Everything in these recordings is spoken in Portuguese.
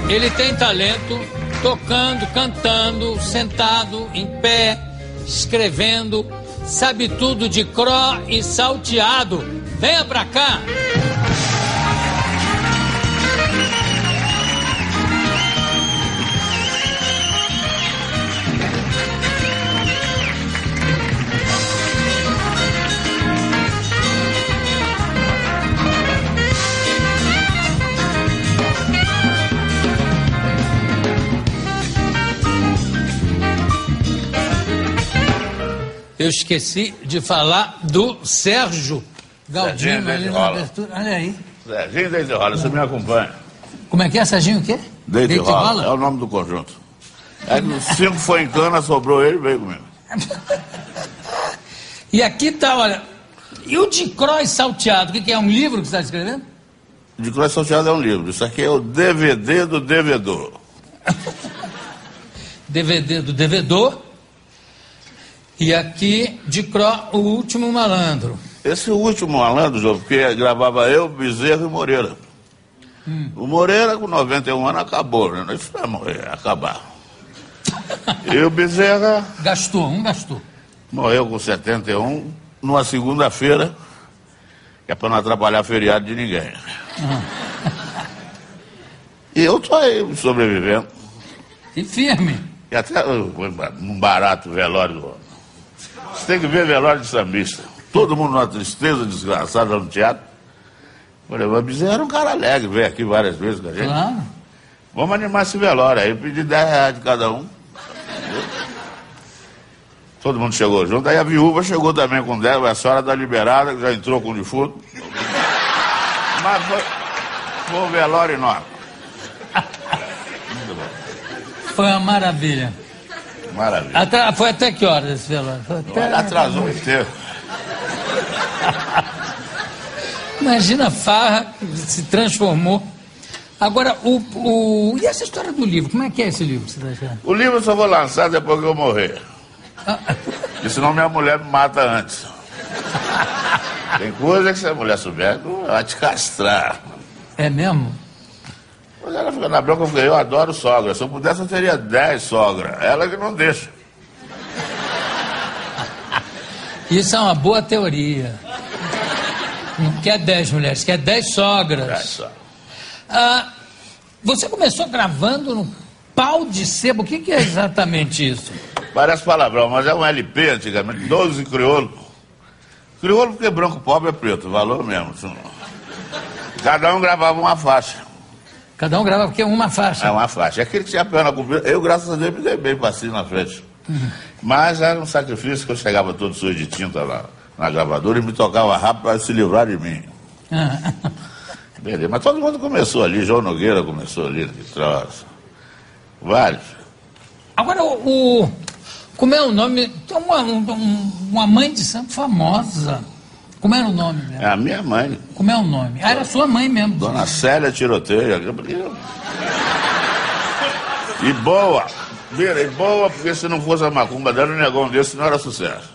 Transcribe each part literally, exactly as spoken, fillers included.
Ele tem talento tocando, cantando, sentado, em pé, escrevendo, sabe tudo de cro e salteado. Venha pra cá! Eu esqueci de falar do Sérgio Galdino ali na abertura. Olha aí. Serginho Deite Rola, você me acompanha. Como é que é, Serginho, o quê? Deite, Deite Rola. Rola? É o nome do conjunto. Aí nos cinco foi em cana, sobrou ele e veio comigo. E aqui tá, olha. E o de Croix Salteado, o que, que é? Um livro que você está escrevendo? De Croix Salteado é um livro. Isso aqui é o D V D do devedor. D V D do devedor. E aqui, de Cro, o último malandro. Esse último malandro, João, porque gravava eu, Bezerra e Moreira. Hum. O Moreira, com noventa e um anos, acabou, né? Isso vai morrer, acabar. E o Bezerra... Gastou, um gastou. Morreu com setenta e um, numa segunda-feira, que é para não atrapalhar feriado de ninguém. Hum. E eu tô aí, sobrevivendo. E firme. E até um barato velório do homem. Você tem que ver velório de sambista. Todo mundo numa tristeza desgraçada no teatro. Falei, mas Bezerra era um cara alegre, veio aqui várias vezes com a gente. Claro. Vamos animar esse velório. Aí eu pedi dez reais de cada um. Todo mundo chegou junto. Aí a viúva chegou também com dez, a senhora da liberada, que já entrou com o defunto. Mas foi, foi um velório enorme. Muito bom. Foi uma maravilha. Maravilha. Atra... Foi até que horas esse velório? Foi até... Ele atrasou inteiro. Imagina a farra que se transformou. Agora, o, o... e essa história do livro? Como é que é esse livro? Você tá achando? O livro eu só vou lançar depois que eu morrer. Ah. Porque senão minha mulher me mata antes. Tem coisa que se a mulher souber, ela vai te castrar. É mesmo? Mas ela fica na bronca, porque eu adoro sogra. Se eu pudesse, eu teria dez sogras. Ela que não deixa. Isso é uma boa teoria. Não quer dez mulheres, quer dez sogras. Dez sogras. Ah, você começou gravando no pau de sebo. O que, que é exatamente isso? Parece palavrão, mas é um L P antigamente, doze crioulo. Crioulo porque branco pobre é preto, valor mesmo. Cada um gravava uma faixa. Cada um gravava porque é uma faixa. É uma faixa. Aquele que tinha a perna comprida, eu, graças a Deus, me dei bem passinho na frente. Uhum. Mas era um sacrifício que eu chegava todo sujo de tinta lá na gravadora e me tocava rápido para se livrar de mim. Uhum. Beleza. Mas todo mundo começou ali, João Nogueira começou ali, que troço. Vários. Agora, o, o... Como é o nome? Tem uma, um, uma mãe de santo famosa. Como era o nome dela? É a minha mãe. Como é o nome? Ah, era a sua mãe mesmo. Dona Célia Tiroteio. E boa. Vira, e boa, porque se não fosse a macumba dela, um negócio desse não era sucesso.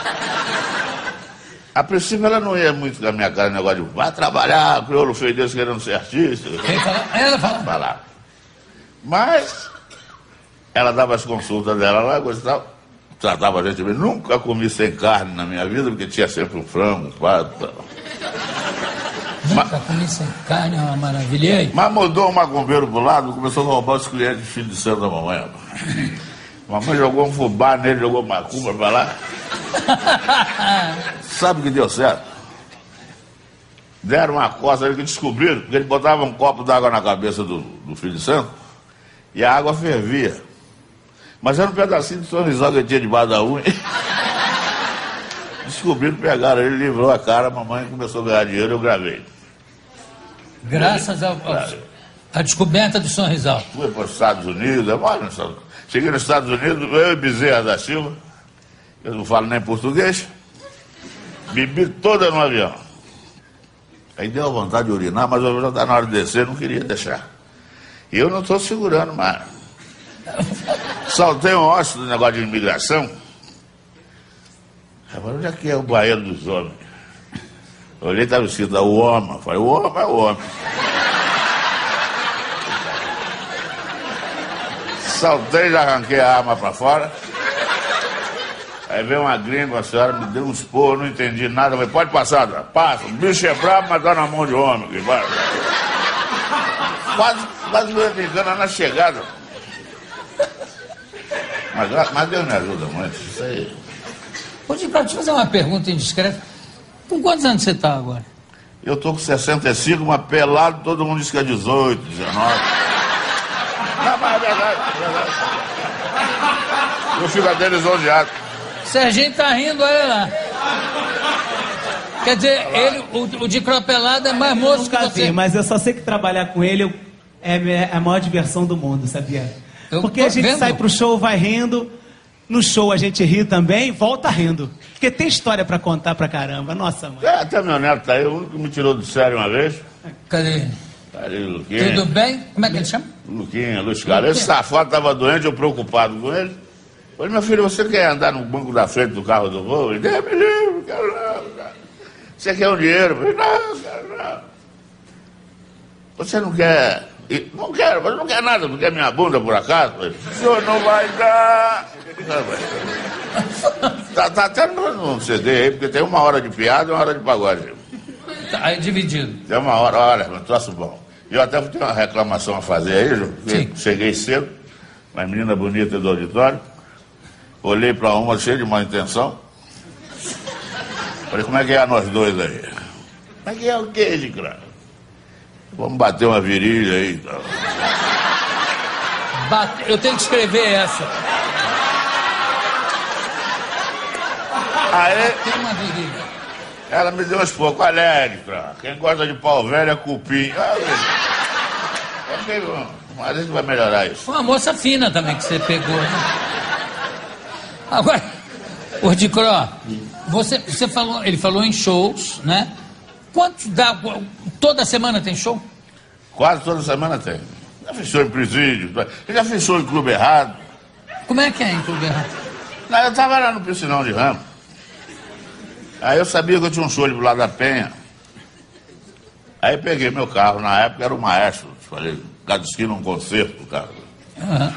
A princípio ela não ia muito com a minha cara, negócio de vai trabalhar, crioulo feio desse querendo ser artista. Quem fala? Ela fala. Falar. Mas ela dava as consultas dela lá, gostava. Tratava a gente bem. Nunca comi sem carne na minha vida, porque tinha sempre um frango, um pato e tal. Nunca mas, comi sem carne, é uma maravilha. E aí? Mas mudou um macumbeiro pro lado, começou a roubar os clientes de filho de santo da mamãe. Mamãe jogou um fubá nele, jogou macumba pra lá. Sabe o que deu certo? Deram uma costa que descobriram que ele botava um copo d'água na cabeça do, do filho de santo e a água fervia. Mas era um pedacinho de sorrisal que ele tinha debaixo da unha. Descobriram, pegaram ele, livrou a cara, a mamãe começou a ganhar dinheiro, eu gravei. Graças ao, ao, à descoberta do sorrisal. Fui para os Estados Unidos, eu moro nos Estados Unidos. Cheguei nos Estados Unidos, eu e Bezerra da Silva, eu não falo nem português, bebi toda no avião. Aí deu vontade de urinar, mas eu já estava na hora de descer, não queria deixar. E eu não estou segurando mais. Saltei um ócio do negócio de imigração. Falei, onde é que é o banheiro dos homens? Eu olhei e estava escrito o homem. Falei, o homem é o homem. saltei, já arranquei a arma pra fora. Aí veio uma gringa, a senhora me deu um esporro, não entendi nada. Eu falei, pode passar, passa. O bicho é brabo, mas tá na mão de homem. Que vai. Quase, quase me engana na chegada. Mas, mas Deus me ajuda muito. Isso aí. Ô, Dicró, deixa eu fazer uma pergunta indiscreta. Com quantos anos você tá agora? Eu tô com sessenta e cinco, mas pelado, todo mundo diz que é dezoito, dezenove. Não, mas é verdade, é verdade. Eu fico até lisonjeado. Serginho tá rindo, olha lá. Quer dizer, ele, o, o Dicró pelado é mais moço que você. Vi, mas eu só sei que trabalhar com ele é a maior diversão do mundo, sabia? Eu Porque a gente vendo. sai pro show, vai rindo. No show a gente ri também, volta rindo. Porque tem história pra contar pra caramba. Nossa, mãe. É, até meu neto tá aí, o único que me tirou do sério uma vez. Cadê? Tá ali, Luquinha. Tudo bem? Como é que ele chama? Luquinha, Luiz Carlos. Esse safado tava doente, eu preocupado com ele. Falei, meu filho, você quer andar no banco da frente do carro do voo? Ele disse, me livre, não quero não, cara. Você quer um dinheiro? Eu falei, não, quero não. Você não quer... Não quero, mas não quer nada, não quer minha bunda por acaso? Eu falei, o senhor não vai dar... Tá, tá até no C D aí, porque tem uma hora de piada e uma hora de pagode. Tá aí dividido. Tem uma hora, olha, um troço bom. Eu até tenho uma reclamação a fazer aí, Ju, Sim. Cheguei cedo, uma menina bonita do auditório, olhei pra uma cheia de má intenção, falei, como é que é nós dois aí? Como é que é o quê, Dicró? Vamos bater uma virilha aí e tal. Bate... Eu tenho que escrever essa. Aí, Tem uma virilha. ela me deu uns poucos, olha é, Dicró, quem gosta de pau velho é cupim. Ah, mas a gente vai melhorar isso. Foi uma moça fina também que você pegou, né? Agora, ô Dicró, você, você falou, ele falou em shows, né? Quantos dá? Toda semana tem show? Quase toda semana tem. Já fechou em presídio, já fechou em clube errado. Como é que é em clube errado? Não, eu tava lá no piscinão de Ramo. Aí eu sabia que eu tinha um show do lado da Penha. Aí peguei meu carro, na época era o Maestro. Falei, cada esquina um concerto, cara. Uhum.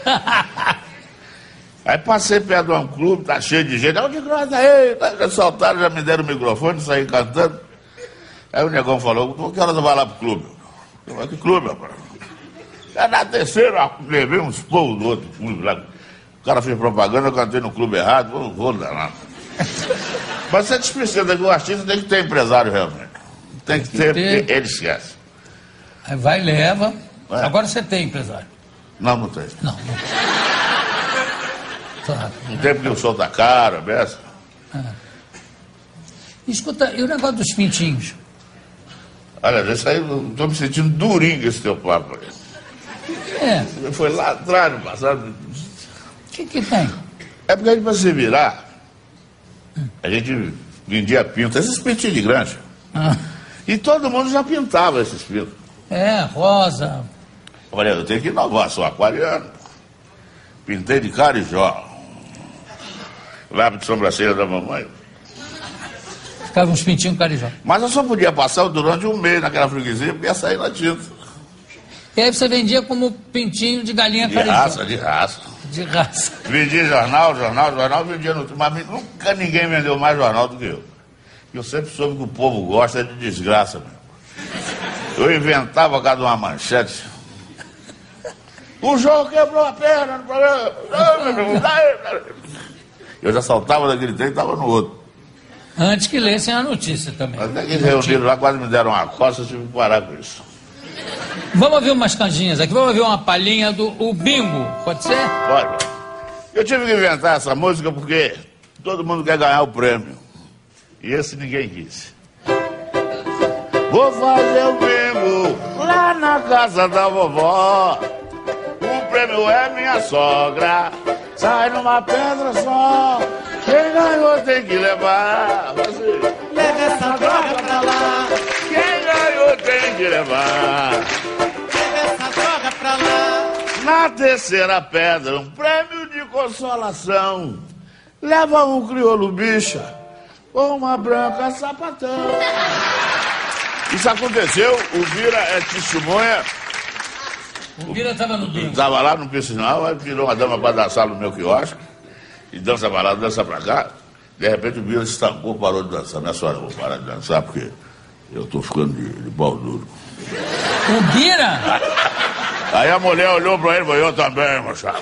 Aí passei perto de um clube, tá cheio de gente. Olha que grossa aí, já soltaram, já me deram o microfone, saí cantando. Aí o negão falou, por que hora tu vai lá pro clube? Eu falei, que clube, rapaz? É na terceira, levei uns povos do outro clube lá. O cara fez propaganda, eu cantei no clube errado, vou, vou dar nada. Mas você precisa que o artista tem que ter empresário realmente. Tem que, tem que ter, ter, porque ele esquece. Aí vai e leva. É. Agora você tem empresário? Não, não tem. Não, não tem. Claro. Não tem porque o show tá caro, beça. É. Escuta, e o negócio dos pintinhos? Olha, isso aí, eu tô me sentindo durinho com esse teu papo aí. É. Foi lá atrás, no passado. O que que tem? É porque a gente vai se virar. A gente vendia pinto, esses pintinhos de granja. Ah. E todo mundo já pintava esses pintos. É, rosa. Eu falei, eu tenho que inovar, sou aquariano. Pintei de carijó. Lápis de sobrancelha da mamãe. Ficava uns pintinhos carijó. Mas eu só podia passar durante um mês naquela freguesia, porque ia sair na tinta. E aí você vendia como pintinho de galinha De carijó. raça, de raça. De raça. Vendia jornal, jornal, jornal, vendia no... Mas nunca ninguém vendeu mais jornal do que eu. Eu sempre soube que o povo gosta de desgraça, meu. Eu inventava cada uma manchete. O João quebrou a perna no programa. Eu já saltava daquele trem e estava no outro. Antes que lessem a notícia também. Até que reuniram lá, quase me deram uma costa, eu tive que parar com isso. Vamos ouvir umas canjinhas aqui. Vamos ouvir uma palhinha do o Bingo. Pode ser? Pode. Eu tive que inventar essa música porque todo mundo quer ganhar o prêmio. E esse ninguém quis. Vou fazer o bingo lá na casa da vovó. O prêmio é minha sogra. Sai numa pedra só. Quem ganhou tem que levar. Você... Leva essa droga pra lá. Quem ganhou tem que levar. Leva essa droga pra lá. Na terceira pedra, um prêmio de consolação. Leva um crioulo bicha ou uma branca sapatão. Isso aconteceu, o Vira é testemunha. O Bira estava no bingo. Estava lá no piscinal, aí virou uma dama para dançar no meu quiosque. E dança para lá, dança para cá. De repente o Bira se estancou, parou de dançar. Minha senhora, vou parar de dançar porque eu estou ficando de, de pau duro. O Bira? Aí a mulher olhou para ele e falou, eu também, moçada.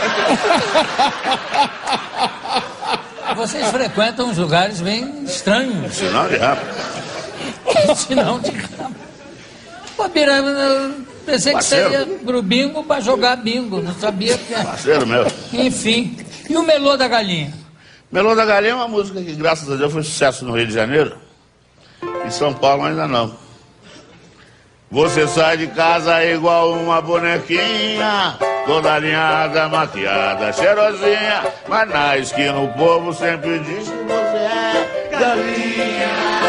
Vocês frequentam uns lugares bem estranhos. Sinal de rapa. Sinal de rapa. Pô, Bira, eu pensei Parceiro. que você ia pro bingo pra jogar bingo. Não sabia que... Parceiro meu. Enfim. E o Melô da Galinha? Melô da Galinha é uma música que, graças a Deus, foi sucesso no Rio de Janeiro. Em São Paulo ainda não. Você sai de casa igual uma bonequinha, toda alinhada, maquiada, cheirosinha, mas na esquina o povo sempre diz que você é galinha.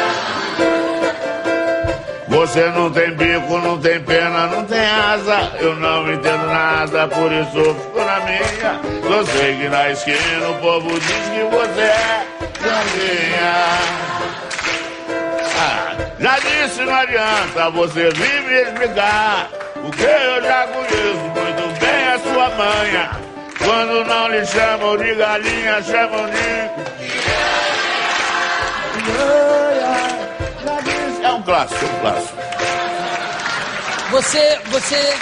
Você não tem bico, não tem pena, não tem asa, eu não entendo nada, por isso eu fico na minha. Eu sei que na esquina o povo diz que você é galinha. Ah, já disse, não adianta você vir me explicar, porque eu já conheço muito bem a sua manha. Quando não lhe chamam de galinha, chamam de... Já disse, é um clássico, é um clássico. Você, você...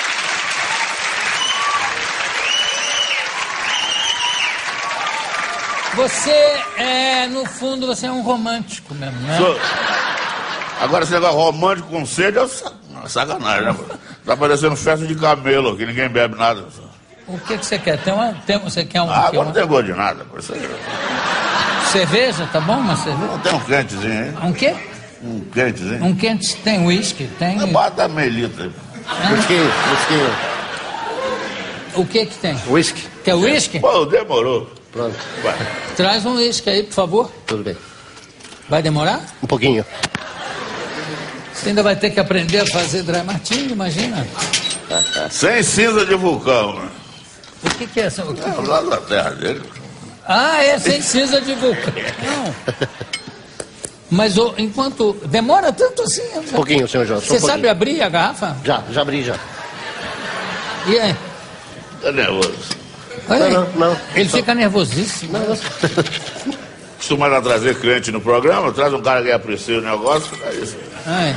Você é, no fundo, você é um romântico mesmo, né? Sou... Agora esse negócio romântico com sede é sacanagem, né? Tá parecendo festa de camelo aqui, ninguém bebe nada. O que, que você quer? Tem uma, tem, você quer um... Ah, quer agora uma... não tem gosto de nada. Por isso aí. Cerveja, tá bom? Uma cerveja? Não tem um quentezinho aí. Um quê? Um quentezinho. Um quente, tem uísque, tem... Bota meio litro aí. Whisky, whisky. O que que tem? Whisky. Quer uísque? Pô, demorou. Pronto. Vai. Traz um uísque aí, por favor. Tudo bem. Vai demorar? Um pouquinho. Você ainda vai ter que aprender a fazer dry martini, imagina. Sem cinza de vulcão, né? O que que é essa? O que... É o lado da terra dele. Ah, é sem cinza de vulcão. Não. Mas o, enquanto... Demora tanto assim? Um pouquinho, senhor Jorge. Você um sabe abrir a garrafa? Já, já abri, já. E aí? Tá nervoso. Olha aí. Não, não, não. Ele fica nervosíssimo. Não, não. Costumava trazer cliente no programa, traz um cara que aprecia o negócio, é isso. Ai.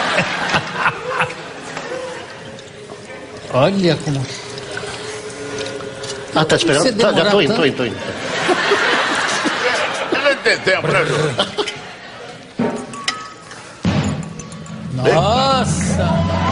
Olha como... Ah, tá esperando? Você Tá, já tô indo, demorar tô indo, tô indo. Ele não tem tempo, né, Júlio? Nossa!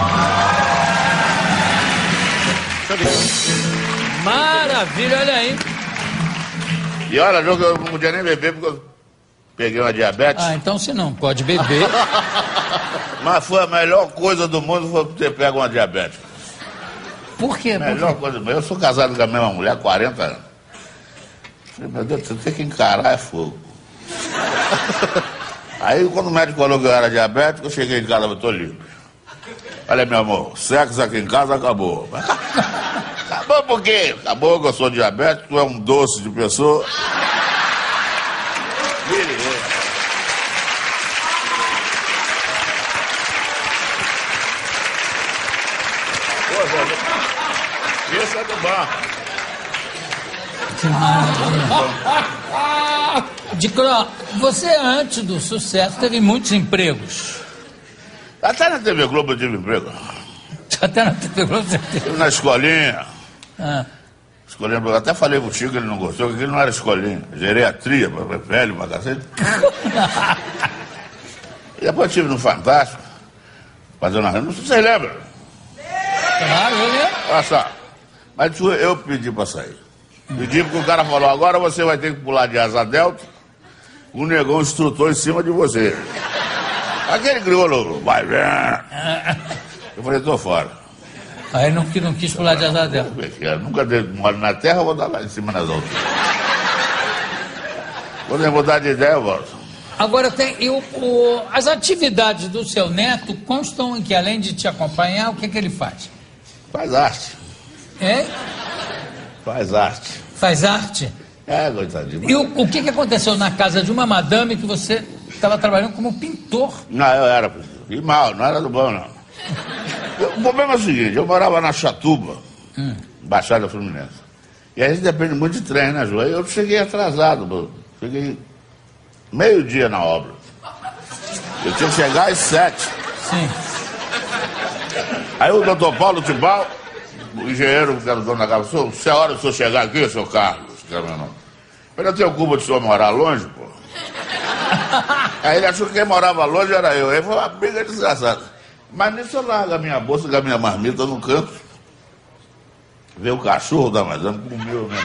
Maravilha, olha aí. E olha, Júlio, eu não podia nem beber porque eu peguei uma diabetes. Ah, então se não pode beber. Mas foi a melhor coisa do mundo foi ter pego uma diabetes. Por quê? Por Melhor quê? coisa do mundo. Eu sou casado com a mesma mulher há quarenta anos. Falei, meu Deus, você tem que encarar é fogo. Aí quando o médico falou que eu era diabético, eu cheguei em casa, eu tô livre. Olha, meu amor, sexo aqui em casa acabou. Acabou por quê? Acabou que eu sou diabético, tu é um doce de pessoa. Isso é do banco. Que maravilha. De Cro, você antes do sucesso teve muitos empregos. Até na T V Globo eu tive emprego. Até na T V Globo você teve. Na escolinha. Ah. Escolinha, eu até falei pro Chico, ele não gostou, que ele não era escolinha. Geriatria, velho, pra cacete. E depois tive no Fantástico, fazendo a... Não sei se vocês lembram. Claro, eu lembro. Olha só. Mas eu pedi pra sair. Pedi porque o cara falou, agora você vai ter que pular de asa delta, o negão instrutor em cima de você. Aquele crioulo, vai ver. Eu falei, tô fora. Aí não, que não quis pular de asa dela. Eu nunca moro na terra, vou dar lá em cima nas outras. Quando eu mudar de ideia, eu volto. Agora, tem, e o, o, as atividades do seu neto constam em que, além de te acompanhar, o que, que ele faz? Faz arte. É? Faz arte. Faz arte? É, coitadinho. E o, o que, que aconteceu na casa de uma madame que você estava trabalhando como pintor? Não, eu era. E mal, não era do bom, não. O problema é o seguinte, eu morava na Chatuba, hum. Baixada Fluminense. E a gente depende muito de trem, né, Ju? Eu cheguei atrasado, mano. Cheguei meio-dia na obra. Eu tinha que chegar às sete. Sim. Aí o doutor Paulo Tibal, o engenheiro que era o dono da casa, falou, se é hora de senhor chegar aqui, seu Carlos, que era meu nome. Eu não tenho culpa de o senhor morar longe, pô. Aí ele achou que quem morava longe era eu. Aí foi uma briga desgraçada. Mas nisso eu largo a minha bolsa e a minha marmita no canto. Veio o cachorro da madame, comeu mesmo.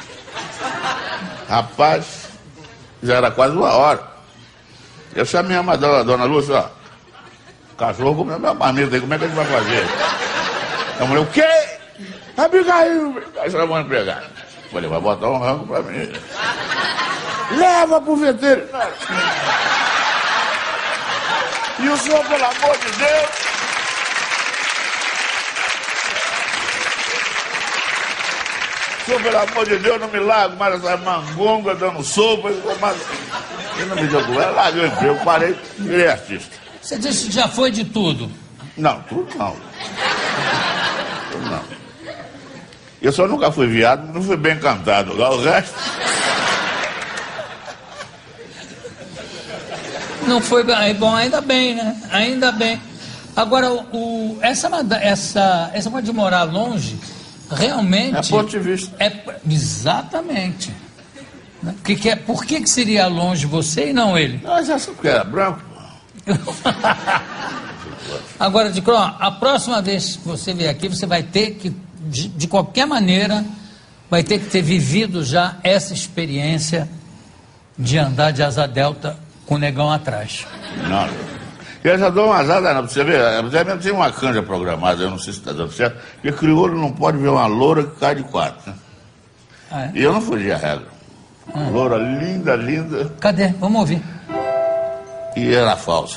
Rapaz, já era quase uma hora. Eu chamei a madame, a dona Lúcia, ó. O cachorro comeu minha marmita aí, como é que a gente vai fazer? A mulher, o quê? Abigail! Aí chamou a empregada. Falei, vai botar um rango pra mim. Leva pro veterinário. E o senhor, pelo amor de Deus... O senhor, pelo amor de Deus, não me largo mais essa mangonga dando sopa. Eu não me deu com ela, larguei o emprego, parei, virei artista. Você disse que já foi de tudo? Não, tudo não. Tudo não. Eu só nunca fui viado, não fui bem cantado. O resto... Não foi bem, bom, ainda bem, né? Ainda bem. Agora, o, essa, essa, essa coisa de morar longe, realmente... É ponto de vista. É, exatamente. Que que é, por que, que seria longe você e não ele? Não, já sabe porque era branco. Agora, de Cro, a próxima vez que você vier aqui, você vai ter que, de, de qualquer maneira, vai ter que ter vivido já essa experiência de andar de asa delta com o negão atrás. Não, eu já dou uma azada, não. Você vê, você mesmo tem uma canja programada, eu não sei se está dando certo, porque crioulo não pode ver uma loura que cai de quatro, né? Ah, é? E eu não fugi a regra. Hum. Loura linda, linda. Cadê? Vamos ouvir. E era falsa.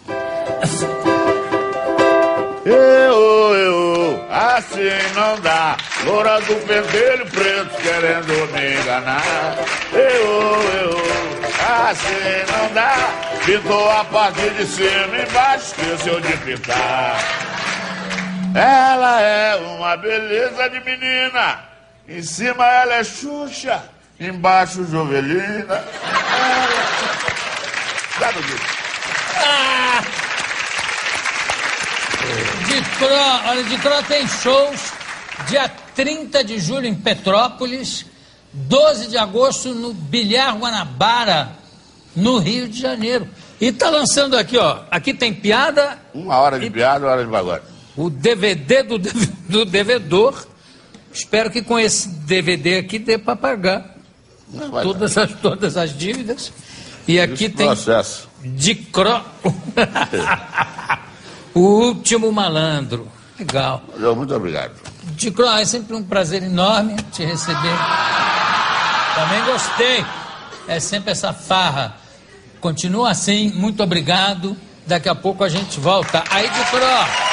Eu, eu, assim não dá. Loura do pentelho preto querendo me enganar. Eu, eu. Assim não dá, pintou a parte de cima, embaixo esqueceu de pintar. Ela é uma beleza de menina, em cima ela é Xuxa, embaixo Jovelina. Sabe disso? Ah! De Cro, olha, de Cro tem shows dia trinta de julho em Petrópolis, doze de agosto no Bilhar Guanabara, no Rio de Janeiro. E tá lançando aqui, ó. Aqui tem piada. Uma hora de e... piada, uma hora de pagode. O D V D do, do devedor. Espero que com esse D V D aqui dê para pagar todas as, todas as dívidas. E aqui esse tem processo. De Cro. O último malandro. Legal. Muito obrigado. De Cro, é sempre um prazer enorme te receber. Também gostei. É sempre essa farra. Continua assim, muito obrigado. Daqui a pouco a gente volta. Aí, de Cro.